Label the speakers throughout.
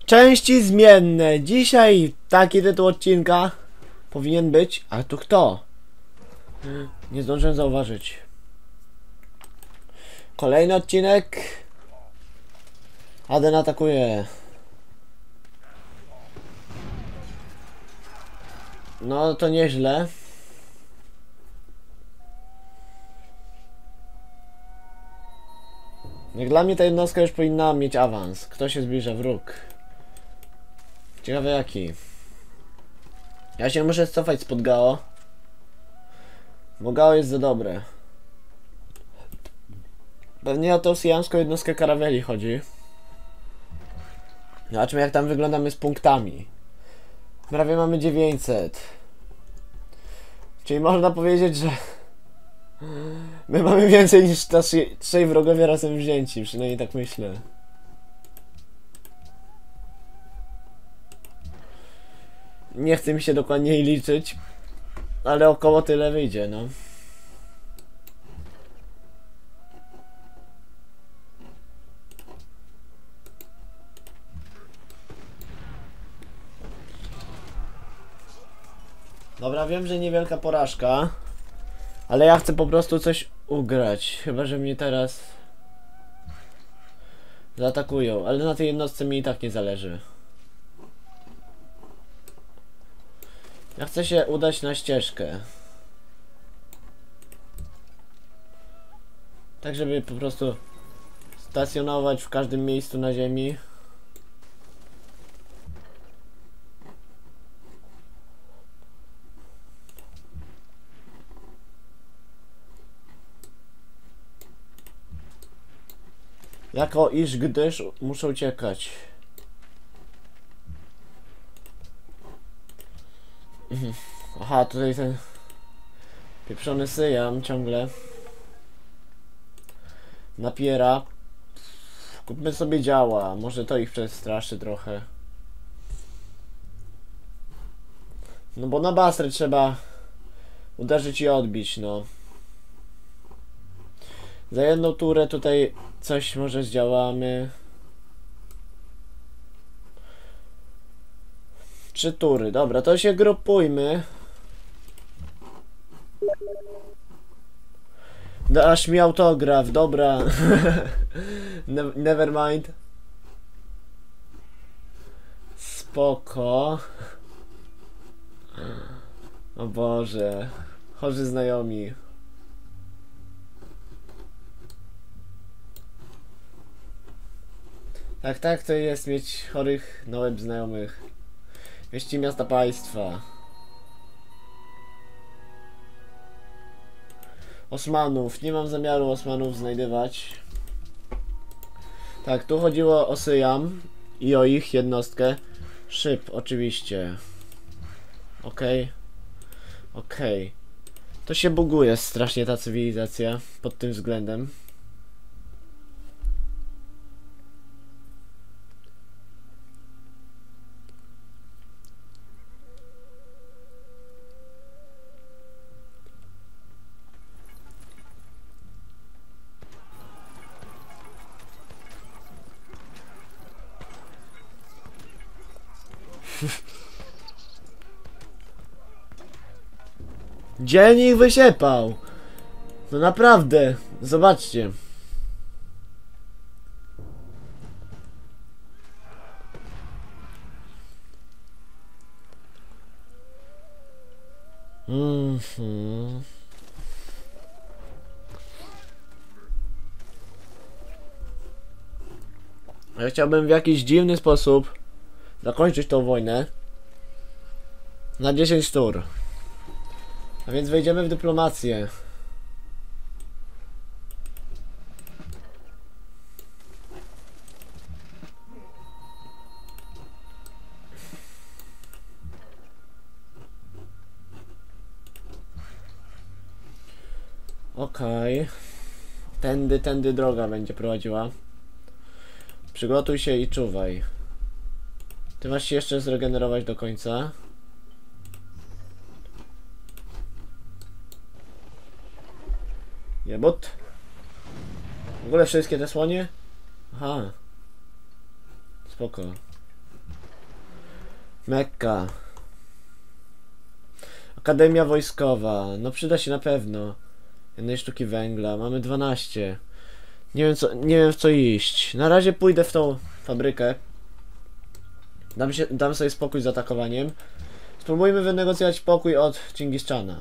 Speaker 1: Części zmienne. Dzisiaj taki tytuł odcinka powinien być. A tu kto? Nie zdążyłem zauważyć. Kolejny odcinek. Aden atakuje. No to nieźle. Jak dla mnie ta jednostka już powinna mieć awans. Kto się zbliża? Wróg. Ciekawe jaki. Ja się muszę cofać spod Gao. Bo Gao jest za dobre. Pewnie o tą syjamską jednostkę karaweli chodzi. Zobaczmy jak tam wyglądamy z punktami. Prawie mamy 900. Czyli można powiedzieć, że my mamy więcej niż trzej wrogowie razem wzięci. Przynajmniej tak myślę. Nie chcę mi się dokładniej liczyć, ale około tyle wyjdzie, no. Dobra, wiem, że niewielka porażka, ale ja chcę po prostu coś ugrać. Chyba że mnie teraz zaatakują, ale na tej jednostce mi i tak nie zależy. Ja chcę się udać na ścieżkę. Tak, żeby po prostu stacjonować w każdym miejscu na ziemi. Jako iż gdyż muszę uciekać. Aha, tutaj ten pieprzony syjam ciągle napiera. Kupmy sobie działa, może to ich przestraszy trochę. No bo na Basrę trzeba uderzyć i odbić, no. Za jedną turę tutaj coś może zdziałamy. 3 tury, dobra, to się grupujmy. Dasz mi autograf, dobra. Never mind. Spoko. O Boże. Chorzy znajomi. Tak, to jest mieć chorych na łeb znajomych. Wieści miasta państwa. Osmanów. Nie mam zamiaru Osmanów znajdywać. Tak, tu chodziło o Syjam i o ich jednostkę. Szyb, oczywiście. Okej. To się buguje strasznie ta cywilizacja pod tym względem. Dzień ich wysiepał. No naprawdę. Zobaczcie. Ja chciałbym w jakiś dziwny sposób zakończyć tą wojnę na 10 tur. A więc wejdziemy w dyplomację. Okej. Tędy droga będzie prowadziła. Przygotuj się i czuwaj. Ty masz się jeszcze zregenerować do końca. Jebut. W ogóle wszystkie te słonie? Aha. Spoko. Mekka. Akademia Wojskowa. No przyda się na pewno. Jednej sztuki węgla. Mamy 12. Nie wiem w co iść. Na razie pójdę w tą fabrykę. Dam sobie spokój z atakowaniem. Spróbujmy wynegocjować pokój od Dżingischana.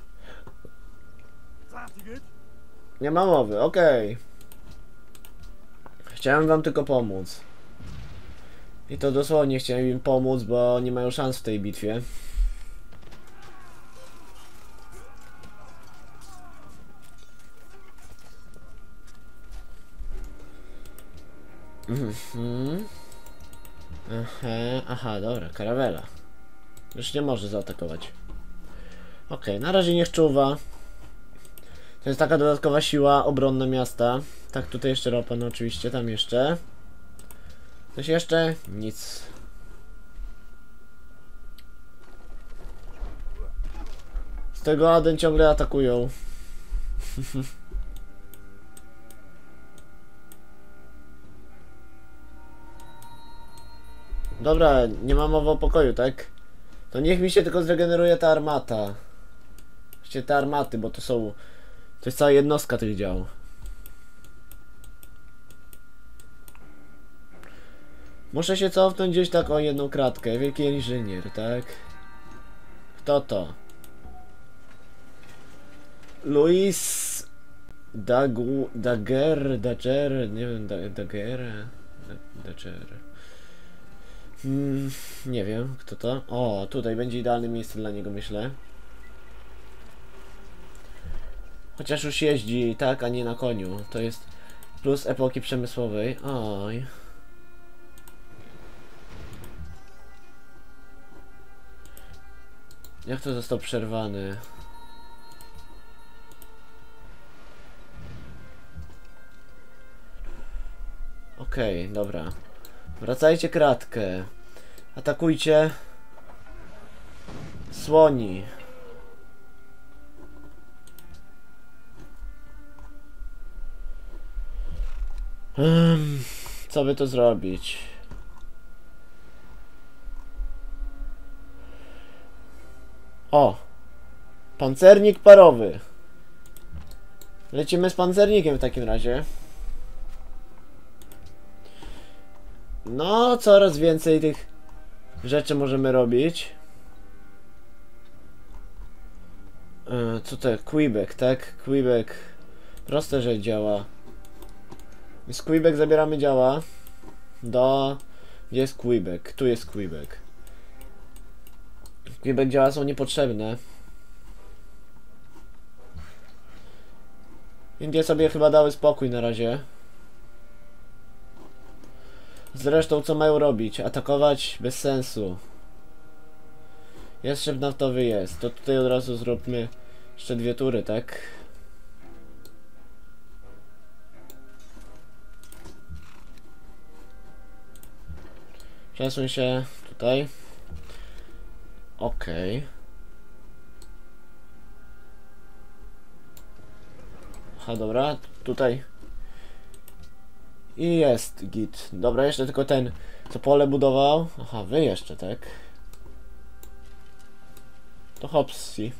Speaker 1: Nie ma mowy, okej. Chciałem wam tylko pomóc. I to dosłownie chciałem im pomóc, bo nie mają szans w tej bitwie. Aha, dobra, karawela. Już nie może zaatakować. Okej, na razie niech czuwa. To jest taka dodatkowa siła obronna miasta. Tak, tutaj jeszcze ropa, no oczywiście, tam jeszcze. Coś jeszcze? Nic. Z tego Aden ciągle atakują. Dobra, nie ma mowy o pokoju, tak? To niech mi się tylko zregeneruje ta armata. Właściwie te armaty, bo to są... To jest cała jednostka tych dział. Muszę się cofnąć gdzieś tak o jedną kratkę. Wielki inżynier, tak? Kto to? Louis... Daguerre, nie wiem, Daguerre... nie wiem, kto to? O, tutaj będzie idealne miejsce dla niego, myślę. Chociaż już jeździ, tak, a nie na koniu. To jest plus epoki przemysłowej. Oj. Jak to został przerwany? Okej, dobra. Wracajcie kratkę. Atakujcie. Słoni. Co by to zrobić? O! Pancernik parowy. Lecimy z pancernikiem w takim razie. No, coraz więcej tych rzeczy możemy robić. Co to? Quebec, tak? Quebec. Proste, że działa. Z Quebec zabieramy działa do... Gdzie jest Quebec? Tu jest Quebec. Quebec działa są niepotrzebne. Indie sobie chyba dały spokój na razie. Zresztą co mają robić? Atakować? Bez sensu. Jest szyb naftowy, jest. To tutaj od razu zróbmy jeszcze 2 tury, tak? Przesuń się tutaj. Okej. Aha, dobra. Tutaj. I jest git. Dobra, jeszcze tylko ten, co pole budował. Aha, wy jeszcze, tak? To hopsi.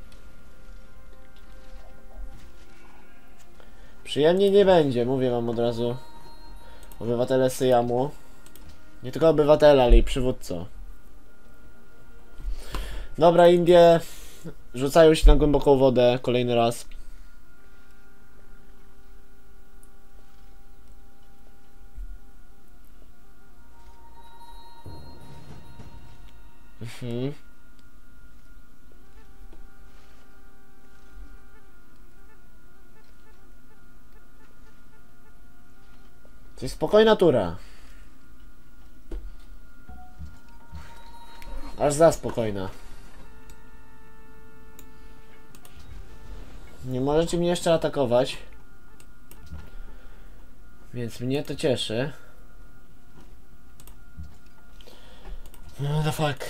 Speaker 1: Przyjemnie nie będzie, mówię wam od razu. Obywatele Syjamu. Nie tylko obywatele, ale i przywódco. Dobra, Indie rzucają się na głęboką wodę kolejny raz. To jest spokojna tura. Aż za spokojna. Nie możecie mnie jeszcze atakować. Więc mnie to cieszy. No the fuck.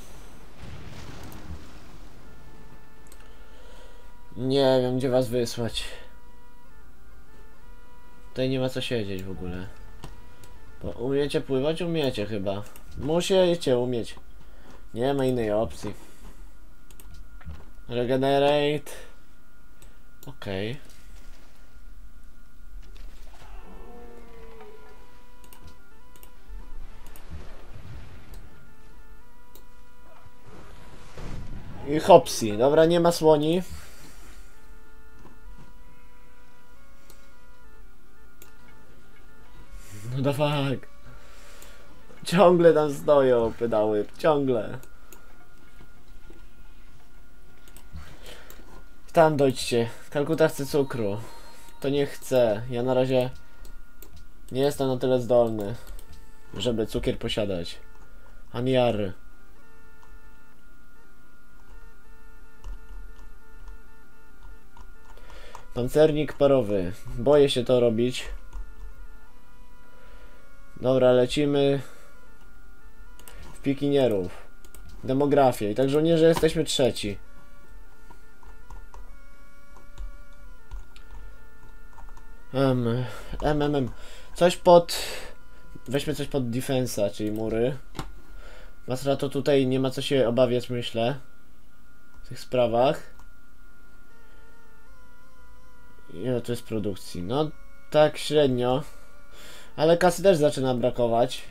Speaker 1: Nie wiem, gdzie was wysłać. Tutaj nie ma co siedzieć w ogóle. Bo umiecie pływać? Umiecie chyba. Musicie umieć. Nie ma innej opcji. Regenerate. Okej. I hopsi. Dobra, nie ma słoni. No da fuck. Ciągle tam stoją pedały. Ciągle. Tam dojdźcie. Kalkuta chce cukru. To nie chcę. Ja na razie nie jestem na tyle zdolny, żeby cukier posiadać. Aniary. Pancernik parowy. Boję się to robić. Dobra, lecimy w pikinierów. Demografię. I tak żołnierze jesteśmy trzeci. Coś pod... Weźmy coś pod defensa, czyli mury. Masra to tutaj nie ma co się obawiać, myślę. W tych sprawach. Ile to jest produkcji? No, tak średnio. Ale kasy też zaczyna brakować.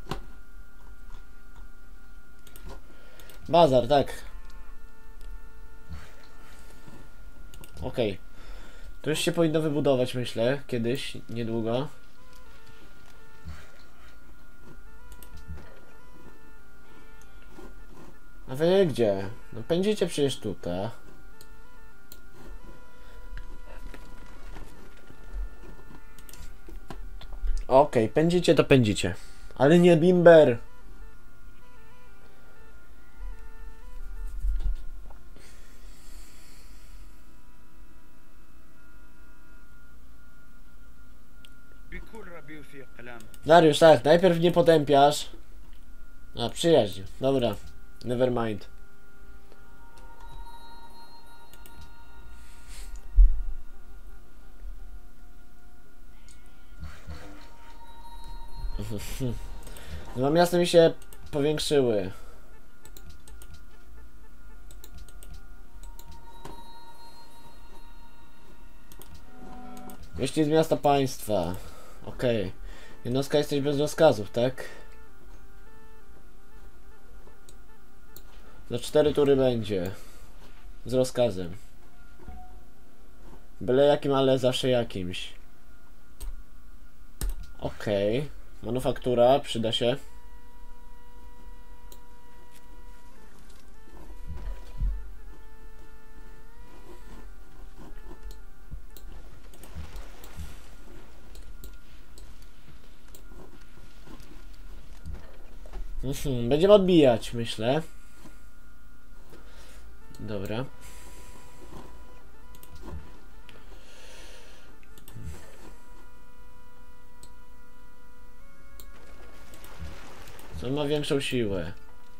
Speaker 1: Bazar, tak. Okej. To już się powinno wybudować, myślę. Kiedyś, niedługo. A wy gdzie? No pędzicie przecież tutaj. Okej, pędzicie to pędzicie. Ale nie bimber. Dariusz, tak, najpierw nie potępiasz. A, przyjaźń. Dobra, never mind. Dwa miasta mi się powiększyły. Wieści z miasta państwa. Okej. Jednostka, jesteś bez rozkazów, tak? Za 4 tury będzie. Z rozkazem. Byle jakim, ale zawsze jakimś. Okej. Manufaktura, przyda się. Będziemy odbijać, myślę. Dobra. Co ma większą siłę?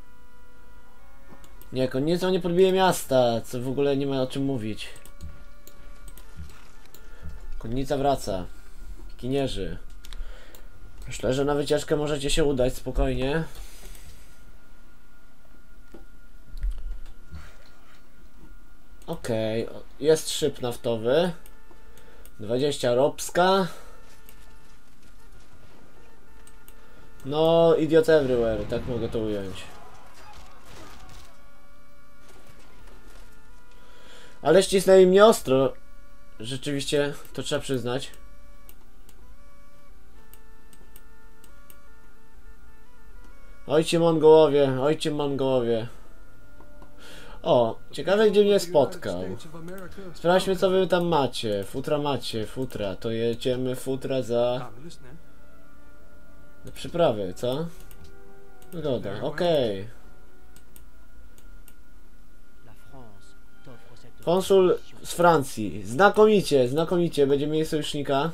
Speaker 1: Nie, konnicą nie podbije miasta, co w ogóle nie ma o czym mówić. Konnica wraca. Kinierzy. Myślę, że na wycieczkę możecie się udać spokojnie. Okej, jest szyb naftowy. 20 ropska. No, idiot everywhere, tak mogę to ująć. Ale ścisnęli mnie ostro. Rzeczywiście, to trzeba przyznać. Ojcie Mongołowie, ojcie Mongołowie. O, ciekawe gdzie mnie spotkał. Sprawdźmy co wy tam macie. Futra macie, futra. To jedziemy futra za... przyprawy, co? Wygoda, okej. Konsul z Francji. Znakomicie, znakomicie. Będziemy mieli sojusznika.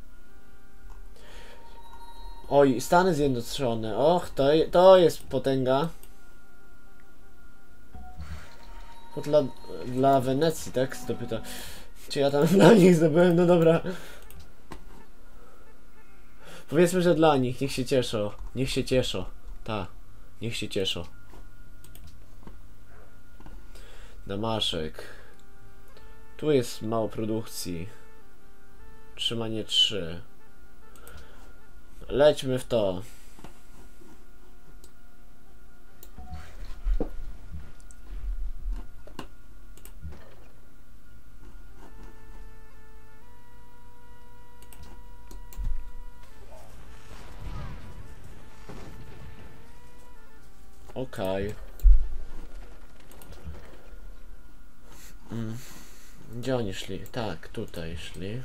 Speaker 1: Oj, Stany Zjednoczone. Och, to jest potęga. To dla Wenecji, tak? To pyta. Czy ja tam dla nich zdobyłem? No dobra. Powiedzmy, że dla nich. Niech się cieszą. Niech się cieszą. Ta. Niech się cieszą. Damaszek. Tu jest mało produkcji. Trzymanie 3. Lećmy w to. Okej. Gdzie oni szli? Tak, tutaj szli.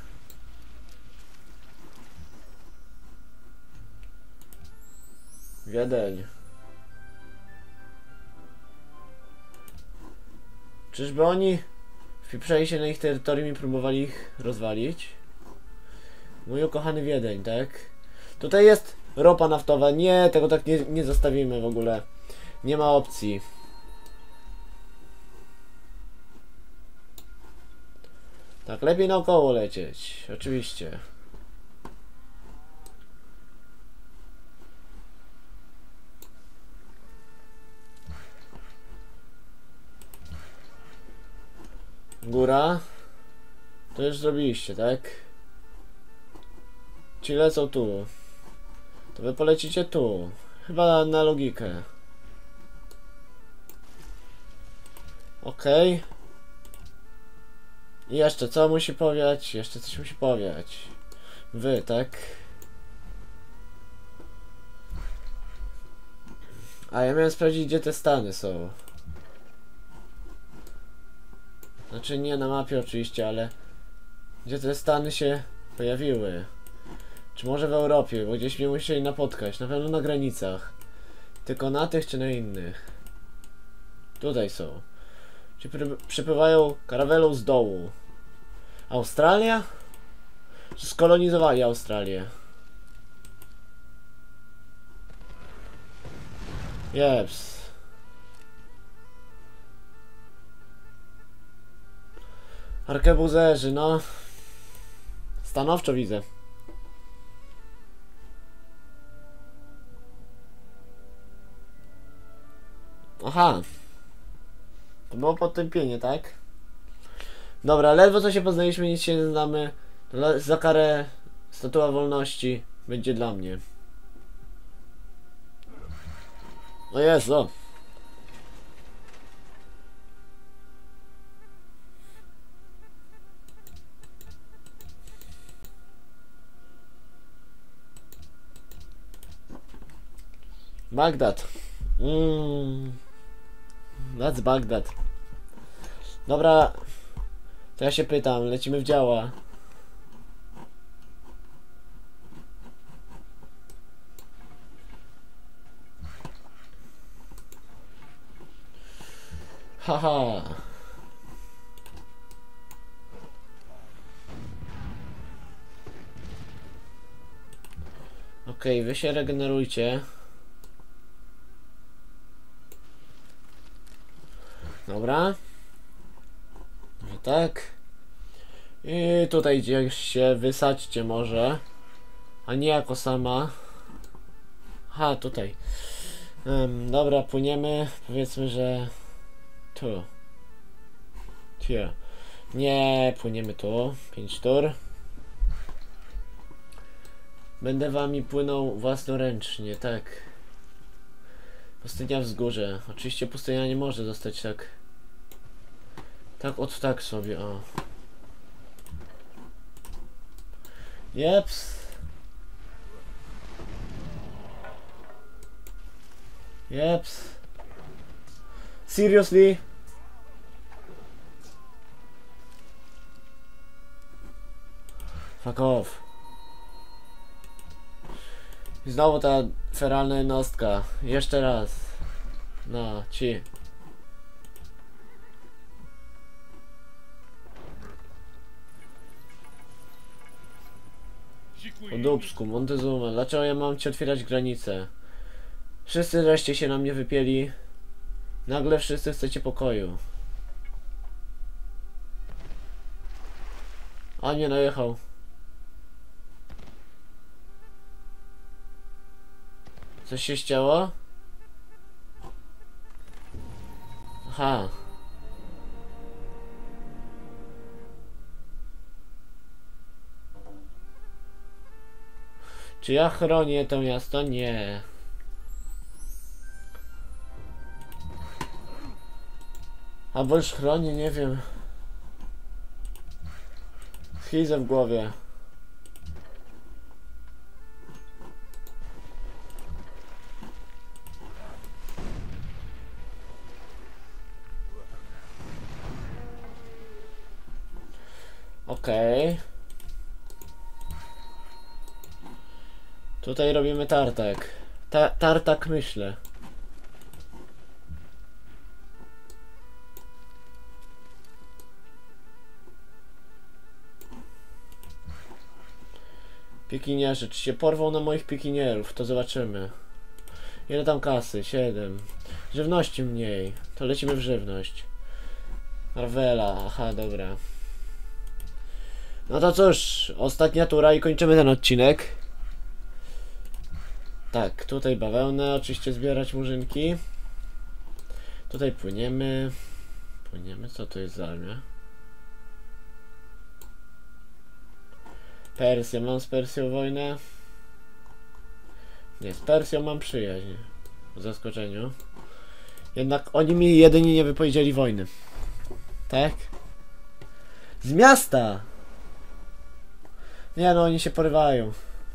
Speaker 1: Wiedeń. Czyżby oni wpieprzali się na ich terytorium i próbowali ich rozwalić? Mój ukochany Wiedeń, tak? Tutaj jest ropa naftowa. Nie, tego tak nie zostawimy w ogóle. Nie ma opcji. Tak, lepiej naokoło lecieć. Oczywiście. Góra. To już zrobiliście, tak? Ci lecą tu. To wy polecicie tu. Chyba na logikę. Okej. I jeszcze co musi powiać? Jeszcze coś musi powiać. Wy, tak? A ja miałem sprawdzić, gdzie te stany są. Znaczy nie na mapie oczywiście, ale gdzie te stany się pojawiły. Czy może w Europie, bo gdzieś mnie musieli napotkać. Na pewno na granicach. Tylko na tych czy na innych? Tutaj są. Czy przypływają karawelą z dołu? Australia? Czy skolonizowali Australię? Jeps. Arkebuzerzy, no. Stanowczo widzę. Aha. To było potępienie, tak? Dobra, ledwo co się poznaliśmy, nic się nie znamy. Za karę Statua Wolności będzie dla mnie. O Jezu. Bagdad. That's Bagdad. Dobra. To ja się pytam, lecimy w działa. Haha. Okej, wy się regenerujcie. Dobra. No tak. I tutaj gdzieś się wysadźcie może. A nie jako sama. Ha, tutaj. Dobra, płyniemy. Powiedzmy, że tu. Here. Nie, płyniemy tu. 5 tur. Będę wami płynął własnoręcznie, tak. Pustynia wzgórze. Oczywiście pustynia nie może zostać tak. Tak od tak sobie, o. Jeps. Jeps. Seriously? Fuck off. I znowu ta feralna jednostka. Jeszcze raz. No, ci. Po dupsku, Montezuma. Dlaczego ja mam ci otwierać granice? Wszyscy wreszcie się na mnie wypieli. Nagle wszyscy chcecie pokoju. A nie najechał. Coś się ścięło? Aha. Czy ja chronię to miasto? Nie. Albo już chronię, nie wiem. Schizę w głowie. Okej. Tutaj robimy tartak. Tartak myślę. Pikinierzy, czy się porwą na moich pikinierów? To zobaczymy. Ile tam kasy? 7. Żywności mniej. To lecimy w żywność. Marvela, aha, dobra. No to cóż, ostatnia tura i kończymy ten odcinek. Tak, tutaj bawełnę oczywiście zbierać, murzynki. Tutaj płyniemy. Płyniemy, co to jest za armia? Persja, mam z Persją wojnę? Nie, z Persją mam przyjaźń. W zaskoczeniu. Jednak oni mi jedynie nie wypowiedzieli wojny. Tak? Z miasta! Nie no, oni się porywają.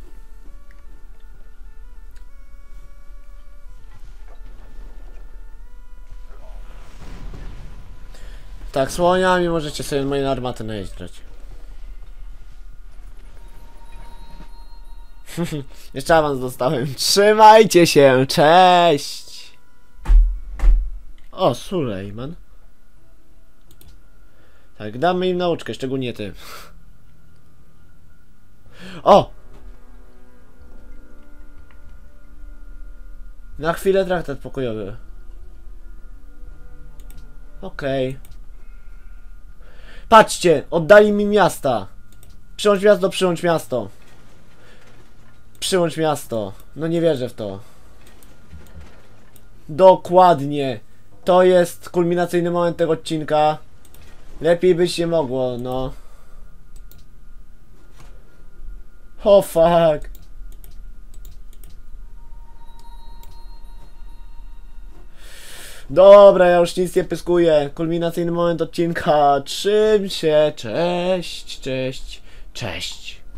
Speaker 1: Tak, słoniami możecie sobie moje armaty najeżdżać. Jeszcze awans dostałem. Trzymajcie się, cześć! O, Sulejman. Tak, damy im nauczkę, szczególnie ty. O! Na chwilę traktat pokojowy. Okej. Patrzcie, oddali mi miasta. Przyłącz miasto, przyłącz miasto. Przyłącz miasto. No nie wierzę w to. Dokładnie. To jest kulminacyjny moment tego odcinka. Lepiej by się mogło, no. Oh fuck. Dobra, ja już nic nie pyskuję. Kulminacyjny moment odcinka. Trzym się. Cześć, cześć, cześć.